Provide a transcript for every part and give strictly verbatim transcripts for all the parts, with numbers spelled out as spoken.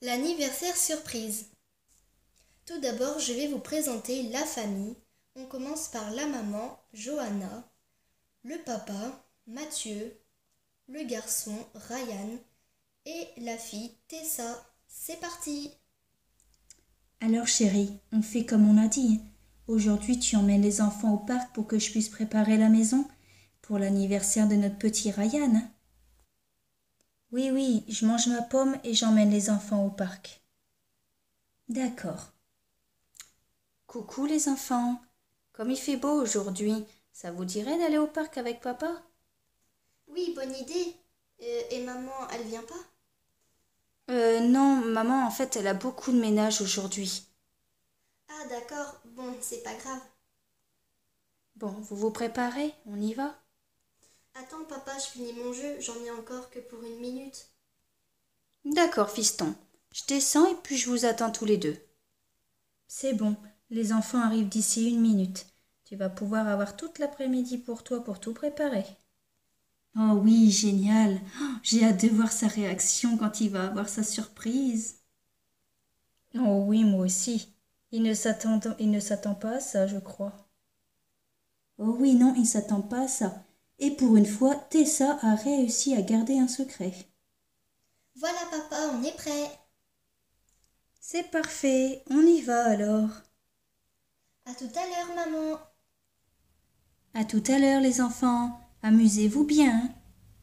L'anniversaire surprise. Tout d'abord, je vais vous présenter la famille. On commence par la maman, Johanna, le papa, Mathieu, le garçon, Ryan, et la fille, Tessa. C'est parti! Alors chérie, on fait comme on a dit. Aujourd'hui, tu emmènes les enfants au parc pour que je puisse préparer la maison pour l'anniversaire de notre petit Ryan. Oui, oui, je mange ma pomme et j'emmène les enfants au parc. D'accord. Coucou les enfants. Comme il fait beau aujourd'hui, ça vous dirait d'aller au parc avec papa? Oui, bonne idée. Euh, et maman, elle vient pas? Euh, non, maman, en fait, elle a beaucoup de ménage aujourd'hui. Ah d'accord, bon, c'est pas grave. Bon, vous vous préparez? On y va? Attends papa, je finis mon jeu, j'en ai encore que pour une minute. D'accord, fiston. Je descends et puis je vous attends tous les deux. C'est bon, les enfants arrivent d'ici une minute. Tu vas pouvoir avoir toute l'après-midi pour toi pour tout préparer. Oh oui, génial. Oh, j'ai hâte de voir sa réaction quand il va avoir sa surprise. Oh oui, moi aussi. Il ne s'attend, il ne s'attend pas à ça, je crois. Oh oui, non, il ne s'attend pas à ça. Et pour une fois, Tessa a réussi à garder un secret. Voilà papa, on est prêt. C'est parfait, on y va alors. À tout à l'heure maman. À tout à l'heure les enfants, amusez-vous bien.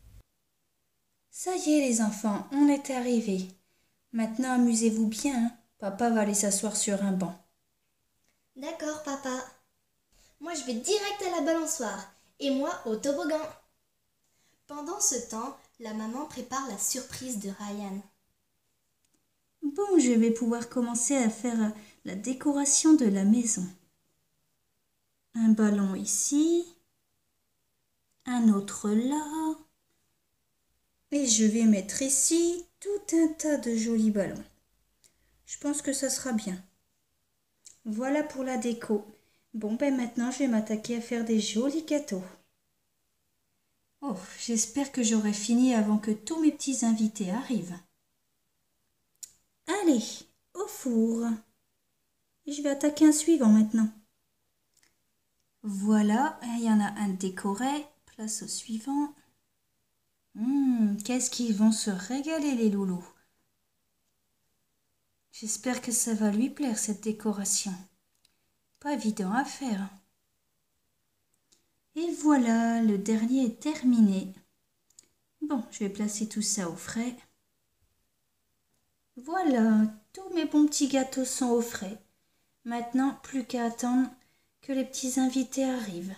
Ça y est les enfants, on est arrivés. Maintenant amusez-vous bien, papa va aller s'asseoir sur un banc. D'accord papa. Moi je vais direct à la balançoire et moi au toboggan. Pendant ce temps, la maman prépare la surprise de Ryan. Bon, je vais pouvoir commencer à faire la décoration de la maison. Un ballon ici, un autre là, et je vais mettre ici tout un tas de jolis ballons. Je pense que ça sera bien. Voilà pour la déco. Bon, ben maintenant je vais m'attaquer à faire des jolis gâteaux. Oh, j'espère que j'aurai fini avant que tous mes petits invités arrivent. Allez, au four. Je vais attaquer un suivant maintenant. Voilà, il y en a un décoré. Place au suivant. Hum, qu'est-ce qu'ils vont se régaler les loulous. J'espère que ça va lui plaire cette décoration. Pas évident à faire. Et voilà, le dernier est terminé. Bon, je vais placer tout ça au frais. Voilà, tous mes bons petits gâteaux sont au frais. Maintenant, plus qu'à attendre que les petits invités arrivent.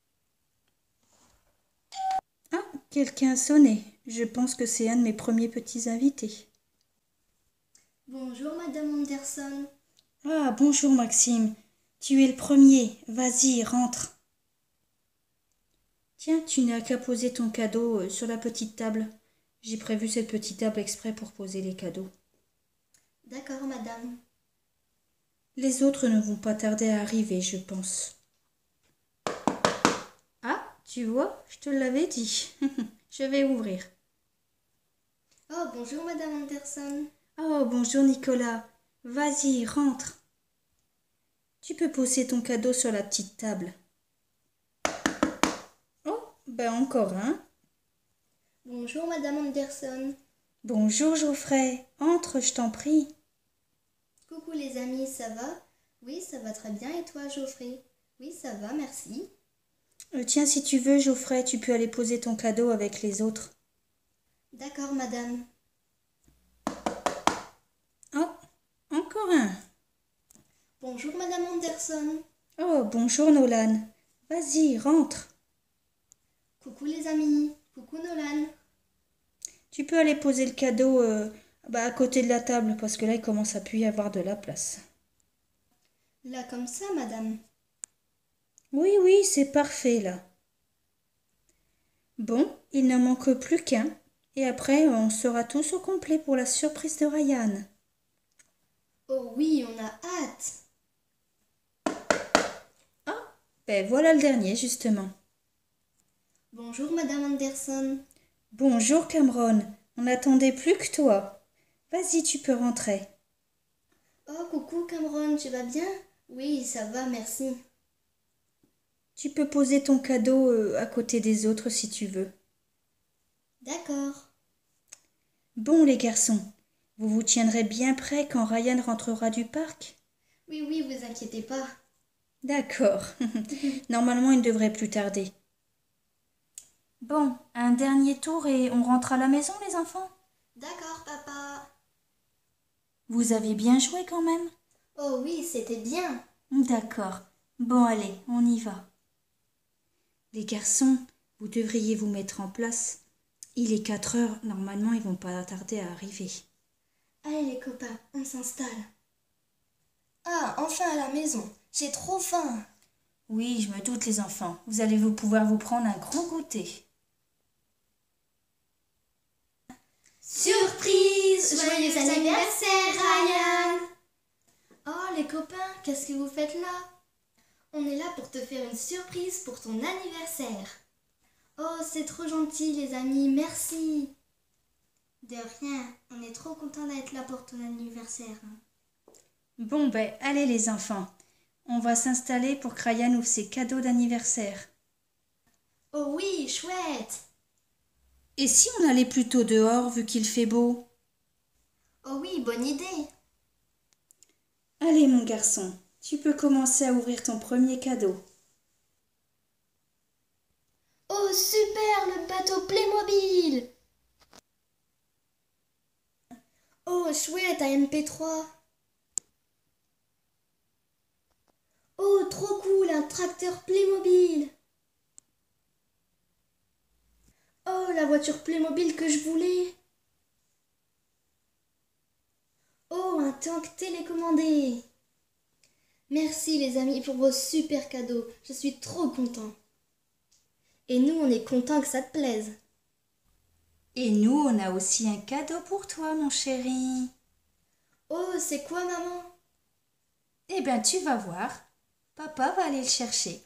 Ah, quelqu'un a sonné. Je pense que c'est un de mes premiers petits invités. Bonjour Madame Anderson. Ah, bonjour Maxime. Tu es le premier. Vas-y, rentre. Tiens, tu n'as qu'à poser ton cadeau sur la petite table. J'ai prévu cette petite table exprès pour poser les cadeaux. D'accord madame. Les autres ne vont pas tarder à arriver, je pense. Ah, tu vois, je te l'avais dit. Je vais ouvrir. Oh, bonjour Madame Anderson. Oh, bonjour Nicolas. Vas-y, rentre. Tu peux poser ton cadeau sur la petite table. Oh, ben encore un. Bonjour Madame Anderson. Bonjour Geoffrey. Entre, je t'en prie. Coucou les amis, ça va? Oui, ça va très bien. Et toi, Geoffrey? Oui, ça va, merci. Euh, tiens, si tu veux, Geoffrey, tu peux aller poser ton cadeau avec les autres. D'accord, madame. Oh, encore un. Bonjour Madame Anderson. Oh, bonjour Nolan. Vas-y, rentre. Coucou les amis. Coucou Nolan. Tu peux aller poser le cadeau euh, bah, à côté de la table parce que là, il commence à plus y avoir de la place. Là, comme ça, madame. Oui, oui, c'est parfait là. Bon, il ne manque plus qu'un. Et après, on sera tous au complet pour la surprise de Ryan. Oh oui, on a hâte. Ah, ben voilà le dernier, justement. Bonjour Madame Anderson. Bonjour Cameron, on n'attendait plus que toi. Vas-y, tu peux rentrer. Oh, coucou Cameron, tu vas bien? Oui, ça va, merci. Tu peux poser ton cadeau euh, à côté des autres si tu veux. D'accord. Bon, les garçons, vous vous tiendrez bien prêts quand Ryan rentrera du parc? Oui, oui, vous inquiétez pas. D'accord. Normalement, il ne devrait plus tarder. Bon, un dernier tour et on rentre à la maison, les enfants? D'accord, papa. Vous avez bien joué quand même? Oh oui, c'était bien. D'accord. Bon, allez, on y va. Les garçons, vous devriez vous mettre en place. Il est quatre heures, normalement ils vont pas tarder à arriver. Allez les copains, on s'installe. Ah, enfin à la maison. J'ai trop faim. Oui, je me doute les enfants. Vous allez vous pouvoir vous prendre un gros goûter. Surprise! Joyeux anniversaire, Ryan! Oh les copains, qu'est-ce que vous faites là? On est là pour te faire une surprise pour ton anniversaire. Oh, c'est trop gentil les amis, merci. De rien, on est trop contents d'être là pour ton anniversaire. Bon ben, allez les enfants. On va s'installer pour que Ryan ouvre ses cadeaux d'anniversaire. Oh oui, chouette! Et si on allait plutôt dehors vu qu'il fait beau? Oh oui, bonne idée. Allez mon garçon, tu peux commencer à ouvrir ton premier cadeau. Oh super, le bateau Playmobil! Oh chouette, un M P trois. Oh trop cool, un tracteur Playmobil. Oh la voiture Playmobil que je voulais. Oh un tank télécommandé. Merci les amis pour vos super cadeaux, je suis trop content. Et nous on est content que ça te plaise. Et nous, on a aussi un cadeau pour toi, mon chéri. Oh, c'est quoi, maman? Eh bien, tu vas voir. Papa va aller le chercher.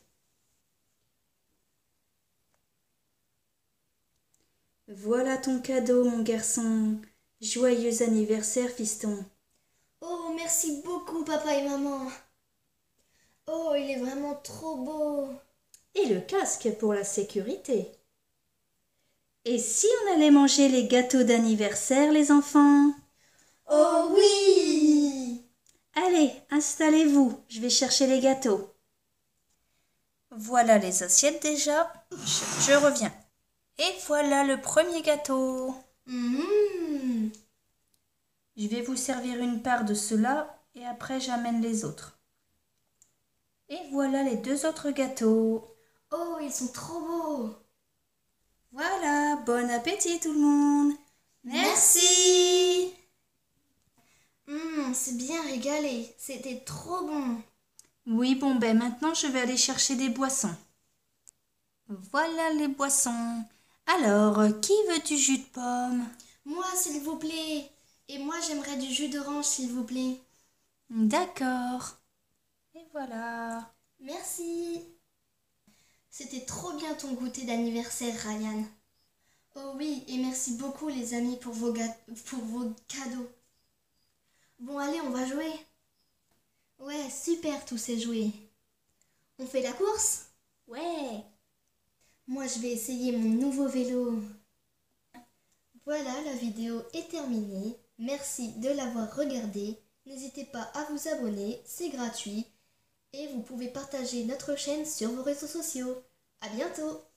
Voilà ton cadeau, mon garçon. Joyeux anniversaire, fiston. Oh, merci beaucoup, papa et maman. Oh, il est vraiment trop beau. Et le casque pour la sécurité. Et si on allait manger les gâteaux d'anniversaire, les enfants? Oh oui! Allez, installez-vous, je vais chercher les gâteaux. Voilà les assiettes déjà, je, je reviens. Et voilà le premier gâteau. Mmh. Je vais vous servir une part de cela et après j'amène les autres. Et voilà les deux autres gâteaux. Oh, ils sont trop beaux. Voilà, bon appétit tout le monde. Merci. Mmh, c'est bien régalé, c'était trop bon. Oui, bon ben maintenant je vais aller chercher des boissons. Voilà les boissons. Alors, qui veut du jus de pomme? Moi, s'il vous plaît. Et moi, j'aimerais du jus d'orange, s'il vous plaît. D'accord. Et voilà. Merci. C'était trop bien ton goûter d'anniversaire, Ryan. Oh oui, et merci beaucoup les amis pour vos, ga- pour vos cadeaux. Bon, allez, on va jouer. Ouais, super tous ces jouets. On fait la course? Ouais. Moi, je vais essayer mon nouveau vélo. Voilà, la vidéo est terminée. Merci de l'avoir regardée. N'hésitez pas à vous abonner, c'est gratuit. Et vous pouvez partager notre chaîne sur vos réseaux sociaux. À bientôt!